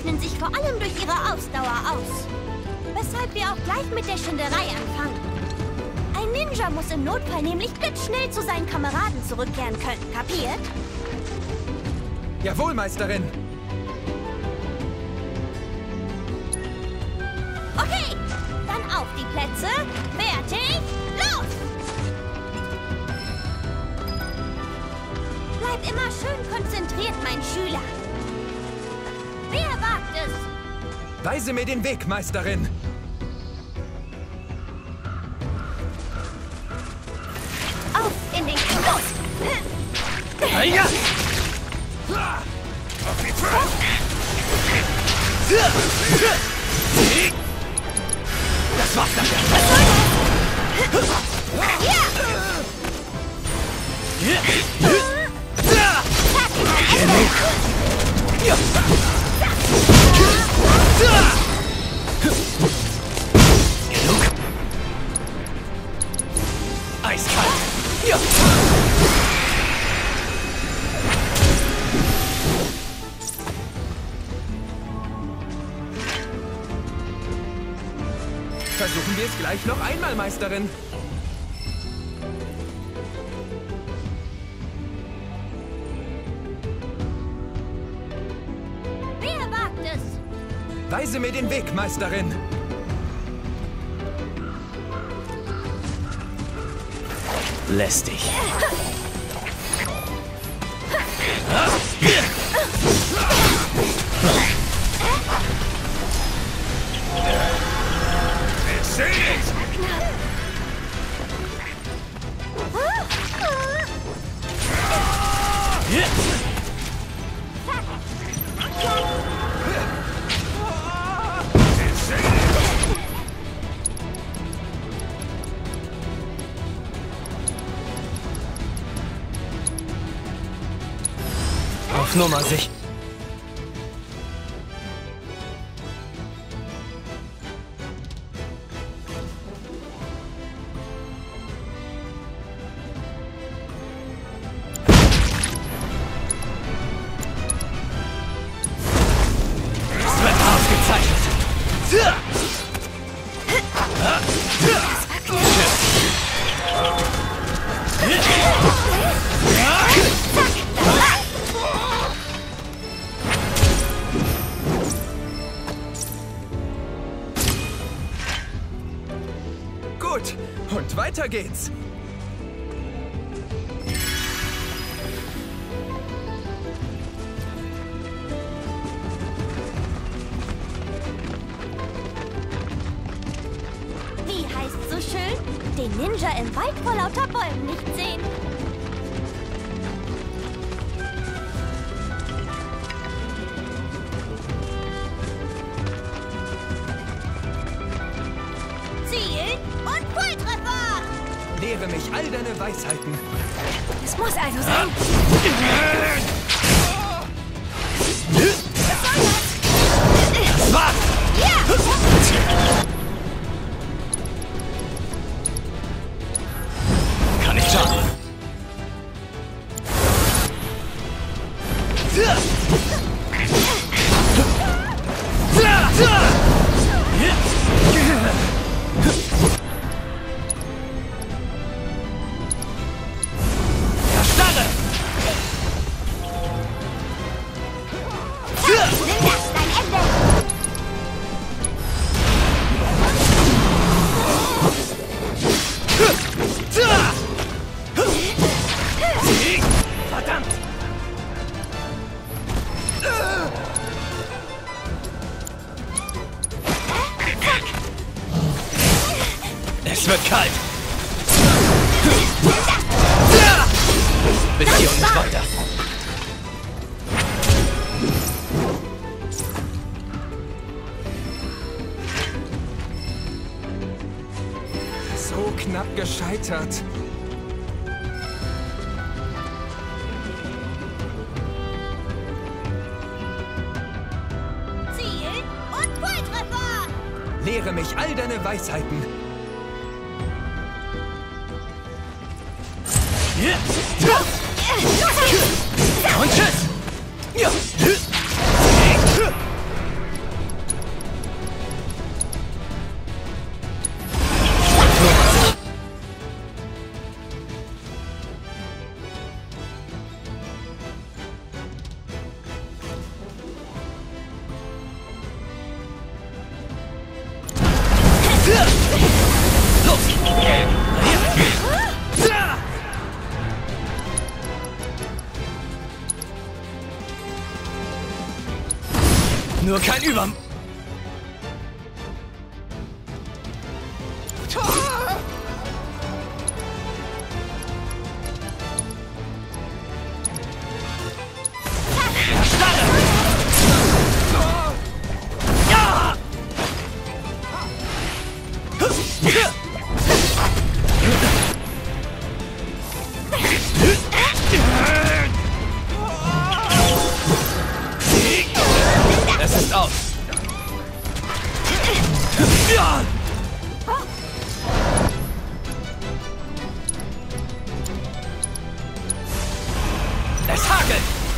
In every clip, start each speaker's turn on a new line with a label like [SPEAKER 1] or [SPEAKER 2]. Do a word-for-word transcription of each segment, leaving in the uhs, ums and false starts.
[SPEAKER 1] zeichnen sich vor allem durch ihre Ausdauer aus. Weshalb wir auch gleich mit der Schinderei anfangen. Ein Ninja muss im Notfall nämlich blitzschnell zu seinen Kameraden zurückkehren können. Kapiert?
[SPEAKER 2] Jawohl, Meisterin.
[SPEAKER 1] Okay, dann auf die Plätze. Fertig, los! Bleib immer schön konzentriert, mein Schüler. Wer wagt es?
[SPEAKER 2] Weise mir den Weg, Meisterin.
[SPEAKER 1] Auf in den Kampf! Los!
[SPEAKER 2] Heia! Das war's dann.
[SPEAKER 1] Was soll das? Ja!
[SPEAKER 2] Genug. Eiskalt. Ja. Versuchen wir es gleich noch einmal, Meisterin.
[SPEAKER 1] Wer wagt es?
[SPEAKER 2] Weise mir den Weg, Meisterin. Lästig. Auf Nummer sicher. Gut, und weiter geht's.
[SPEAKER 1] Wie heißt so schön? Den Ninja im Wald vor lauter Bäumen nicht sehen. Ziel und Volltreffer!
[SPEAKER 2] Lehre mich all deine Weisheiten.
[SPEAKER 1] Es muss also sein.
[SPEAKER 2] Was?
[SPEAKER 1] Ja!
[SPEAKER 2] Kann nicht schaden. Erstarre!
[SPEAKER 1] Nimm das, dein Ende!
[SPEAKER 2] Verdammt! Es wird kalt! Bis hier und nicht weiter! So knapp gescheitert.
[SPEAKER 1] Ziel und Volltreffer!
[SPEAKER 2] Lehre mich all deine Weisheiten. Und tschüss! Ja. Nur kein Überm... Es ist aus. Es hagelt.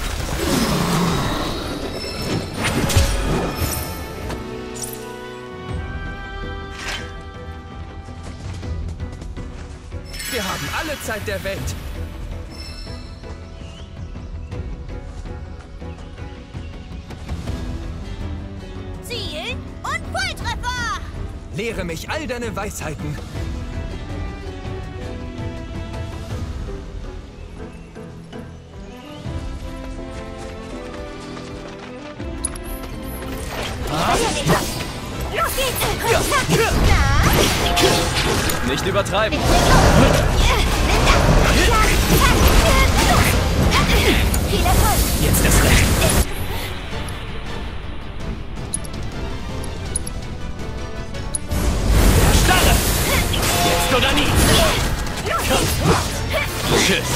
[SPEAKER 2] Wir haben alle Zeit der Welt.
[SPEAKER 1] Zielen und Volltreffer!
[SPEAKER 2] Lehre mich all deine Weisheiten.
[SPEAKER 1] Los geht's! Na?
[SPEAKER 2] Nicht übertreiben.
[SPEAKER 1] Viel Erfolg!
[SPEAKER 2] Jetzt ist recht. Starre! Jetzt oder nie! Tschüss!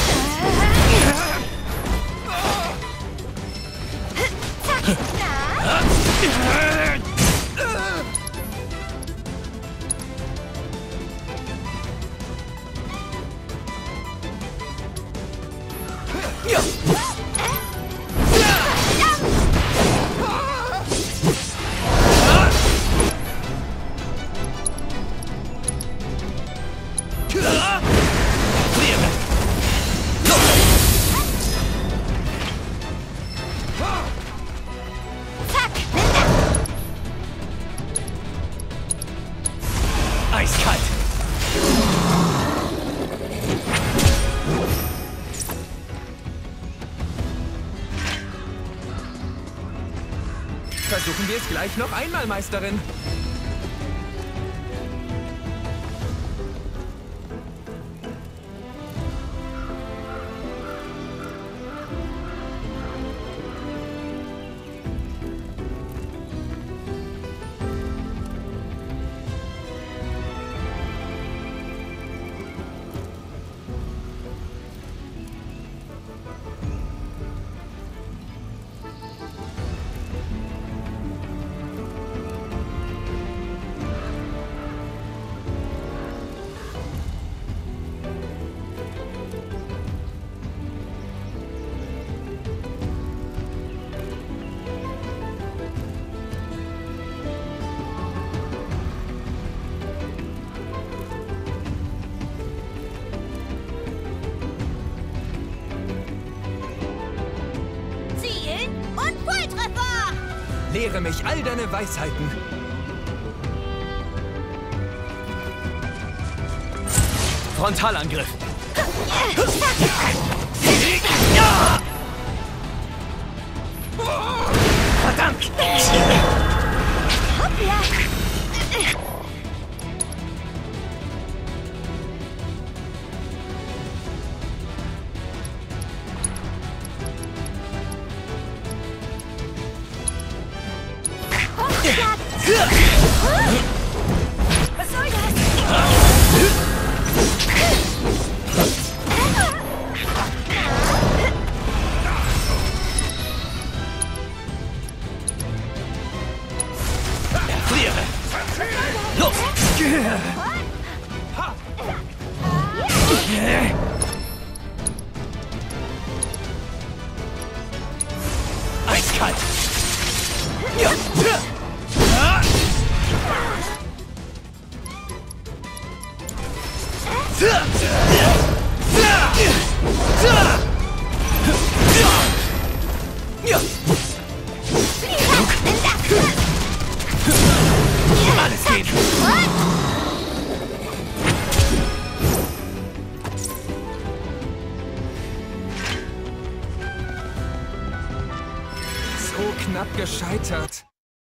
[SPEAKER 2] Ja! Eiskalt! Versuchen wir es gleich noch einmal, Meisterin. Lehre mich all deine Weisheiten. Frontalangriff. Verdammt!
[SPEAKER 1] Hoppla! Was soll das?
[SPEAKER 2] Erfriere! Los! Eiskalt! Ja! Alles geht! So knapp gescheitert.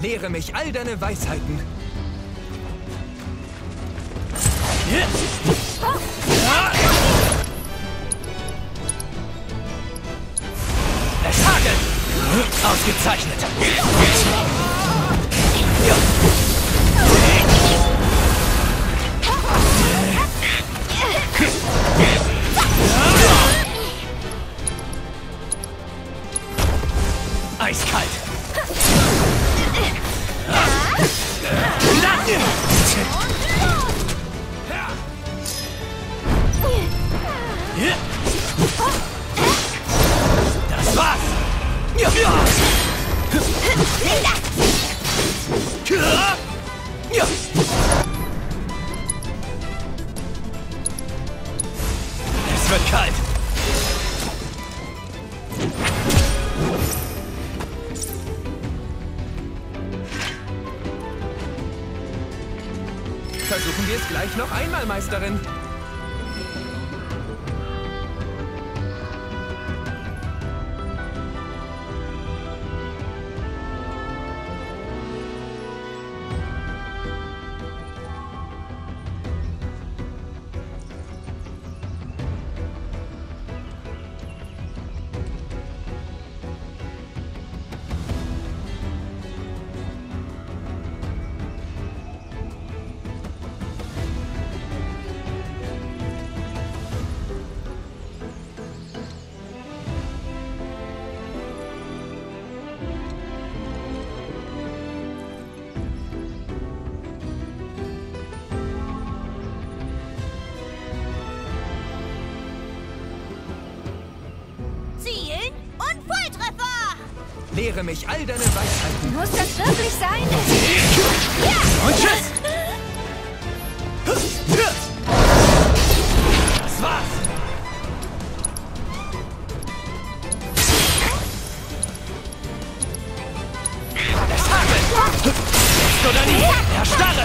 [SPEAKER 3] Lehre mich all deine Weisheiten.
[SPEAKER 2] Es hagelt! Ausgezeichnet! Ja. Eiskalt! Das war's! Ja. Ja. Es wird kalt!
[SPEAKER 3] Versuchen wir es gleich noch einmal, Meisterin. Lehre mich all deine Weisheiten.
[SPEAKER 1] Muss das wirklich sein?
[SPEAKER 2] Ja. Und tschüss! Das war's! Es hagelt! Jetzt oder nie! Erstarre!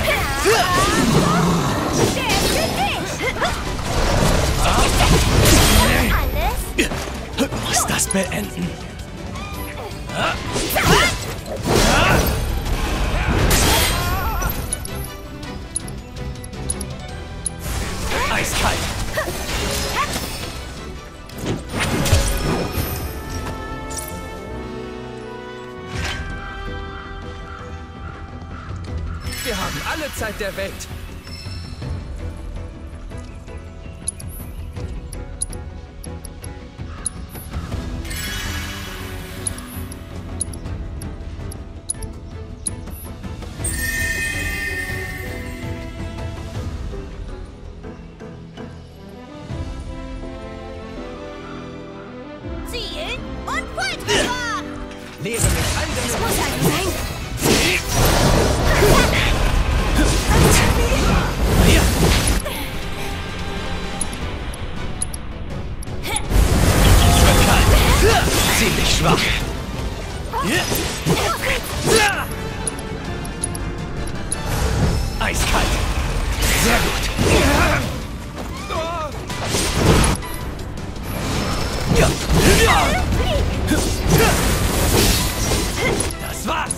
[SPEAKER 1] Der ist für dich! Alles?
[SPEAKER 2] Muss das beenden? Eiskalt!
[SPEAKER 3] Wir haben alle Zeit der Welt.
[SPEAKER 1] Zielen und Volltreffer!
[SPEAKER 3] Lehre mich all deine
[SPEAKER 1] Das muss halt sein.
[SPEAKER 2] Hier! Es wird kalt! Ziemlich schwach! Eiskalt! Sehr gut! Ja. Ja. Das war's!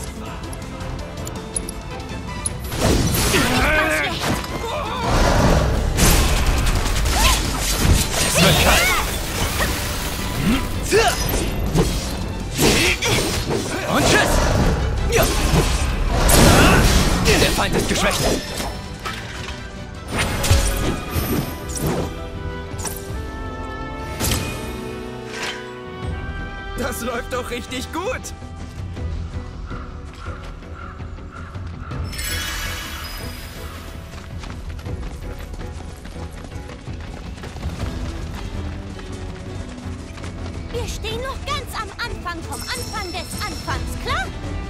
[SPEAKER 2] Es wird kalt! Und tschüss! Ja. Der Feind ist geschwächt!
[SPEAKER 3] Das läuft doch richtig gut.
[SPEAKER 1] Wir stehen noch ganz am Anfang vom Anfang des Anfangs, klar?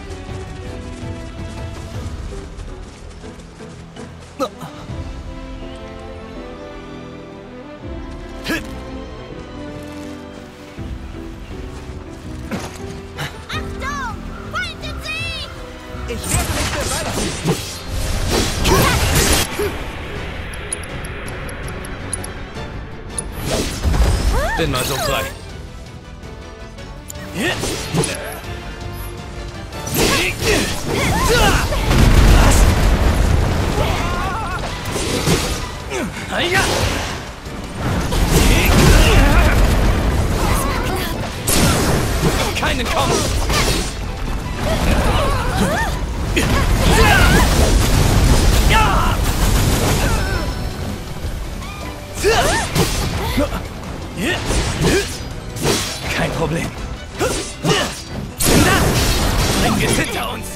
[SPEAKER 1] Achtung! Feind in Sicht!
[SPEAKER 3] Ich werde mich beweisen.
[SPEAKER 2] Bin mal so frei. Hiya! Keinen kommen! Ja! Kein Problem. Bringen wir es hinter uns.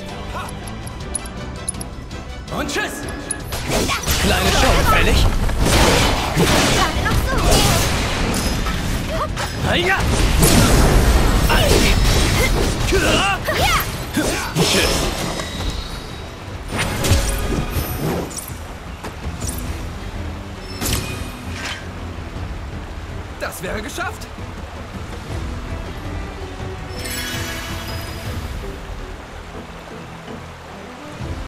[SPEAKER 2] Und tschüss! Kleine Show, fällig?
[SPEAKER 1] Gerade noch so.
[SPEAKER 2] Hiya!
[SPEAKER 1] Ja!